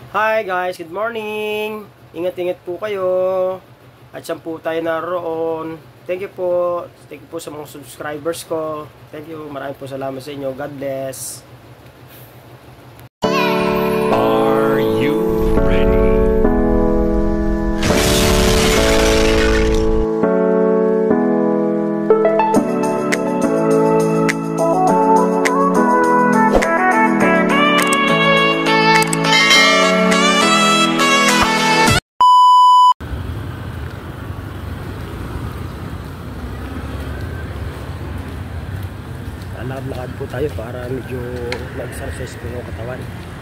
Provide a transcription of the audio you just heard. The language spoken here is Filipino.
Hi guys, good morning! Ingat-ingat po kayo. At saan po tayo naroon. Thank you po. Thank you po sa mga subscribers ko. Thank you. Maraming po salamat sa inyo. God bless. Are you ready? Lakad-lakad po tayo para medyo mag-exercise po yung katawan.